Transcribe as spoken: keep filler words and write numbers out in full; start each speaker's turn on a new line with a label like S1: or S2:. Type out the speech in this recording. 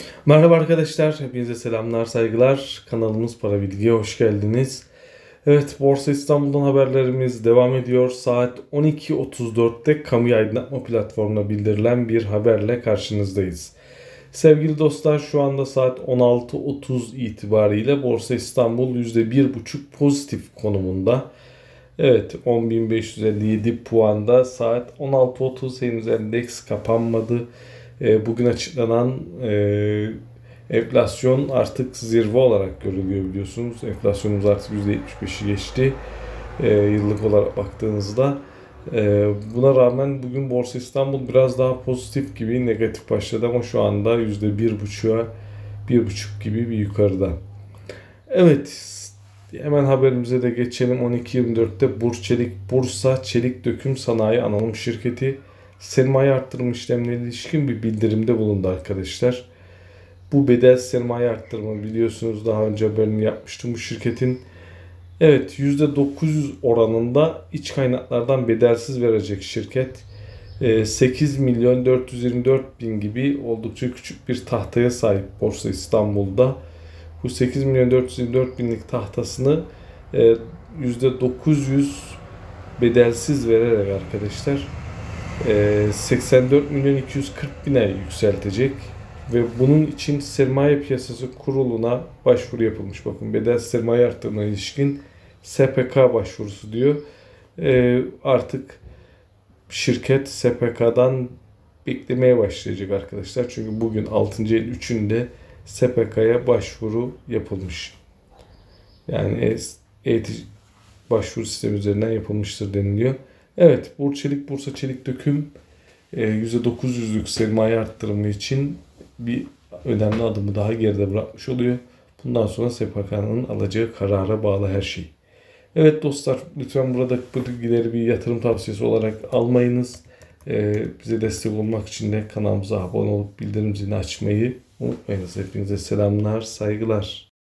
S1: Merhaba arkadaşlar, hepinize selamlar, saygılar. Kanalımız Para Bilgi'ye hoş geldiniz. Evet, Borsa İstanbul'dan haberlerimiz devam ediyor. Saat on iki otuz dörtte kamu aydınlatma platformuna bildirilen bir haberle karşınızdayız. Sevgili dostlar, şu anda saat on altı otuz itibariyle Borsa İstanbul yüzde bir buçuk pozitif konumunda. Evet, on bin beş yüz elli yedi puanda saat on altı otuz, henüz endeks kapanmadı. E, bugün açıklanan e, enflasyon artık zirve olarak görülüyor biliyorsunuz. Enflasyonumuz artık yüzde yetmiş beşi geçti e, yıllık olarak baktığınızda. E, buna rağmen bugün Borsa İstanbul biraz daha pozitif gibi, negatif başladı ama şu anda yüzde bir buçuğa bir buçuk gibi bir yukarıda. Evet, hemen haberimize de geçelim. on iki yirmi dörtte Burçelik Bursa Çelik Döküm Sanayi Anonim Şirketi sermaye arttırma işlemlerine ilişkin bir bildirimde bulundu arkadaşlar. Bu bedel sermaye arttırma, biliyorsunuz daha önce haberini yapmıştım bu şirketin. Evet, yüzde dokuz yüz oranında iç kaynaklardan bedelsiz verecek şirket. sekiz milyon dört yüz yirmi dört bin gibi oldukça küçük bir tahtaya sahip Borsa İstanbul'da. Bu sekiz milyon dört yüz yirmi dört binlik tahtasını yüzde dokuz yüz bedelsiz vererek arkadaşlar seksen dört milyon iki yüz kırk bine yükseltecek ve bunun için Sermaye Piyasası Kurulu'na başvuru yapılmış. Bakın, bedel sermaye arttırmaya ilişkin S P K başvurusu diyor. Ee, artık şirket S P K'dan beklemeye başlayacak arkadaşlar. Çünkü bugün altıncı ayın üçünde S P K'ya başvuru yapılmış. Yani e başvuru sistemi üzerinden yapılmıştır deniliyor. Evet, Burçelik Bursa Çelik Döküm yüzde dokuz yüzlük sermaye arttırımı için bir önemli adımı daha geride bırakmış oluyor. Bundan sonra S P K'nın alacağı karara bağlı her şey. Evet dostlar, lütfen burada bu bilgileri bir yatırım tavsiyesi olarak almayınız. Ee, bize destek olmak için de kanalımıza abone olup bildirim zilini açmayı unutmayınız. Hepinize selamlar, saygılar.